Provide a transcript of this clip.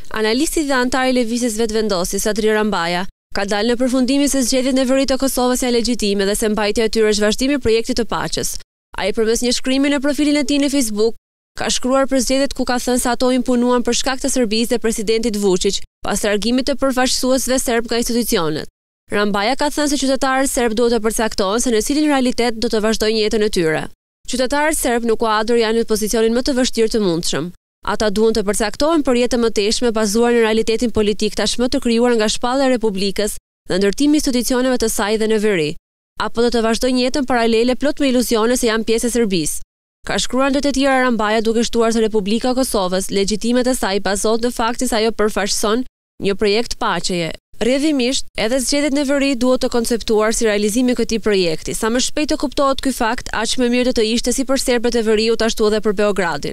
Analisti dhe anëtari i LVV-së vetëvendosi, Sadri Ramabaja, ka dalë në përfundimin se zgjedhjet në Veri të Kosovës janë legjitime dhe se mbajtja e tyre është vazhdim i projektit të paqes. Ai përmes një shkrimi në profilin e tij në Facebook ka shkruar për zgjedhjet ku ka thënë se ato impunuan për shkak të Serbisë dhe presidentit Vučić, pas largimit të përfaqësuesve serb nga institucionet. Ramabaja ka thënë se qytetarët serb duhet të përcaktohen se në cilin realitet do të vazhdojnë jetën e tyre. Qytetarët serb në kuadër janë në pozicionin më të vështirë të mundshëm. Ata duhen të përcaktohen për jetën më teshme bazuar në realitetin politik tashmë të krijuar nga shpallja e Republikës dhe ndërtimi i institucioneve të saj dhe në Veri, apo do të vazhdojnë jetën paralele plot me iluzione se janë pjesë e Serbisë. Ka shkruar ndër të tjera Ramabaja duke shtuar se Republika e Kosovës, legjitimet e saj bazohet në faktin se ajo përfaqëson një projekt paqeje. Rrjedhimisht, edhe zgjedhjet në Veri duhet të konceptuar si realizimi i këtij projekti. Sa më shpejt të kuptohet ky fakt, aq më mirë do të ishte si për serbët e Veriut ashtu edhe për Beogradin.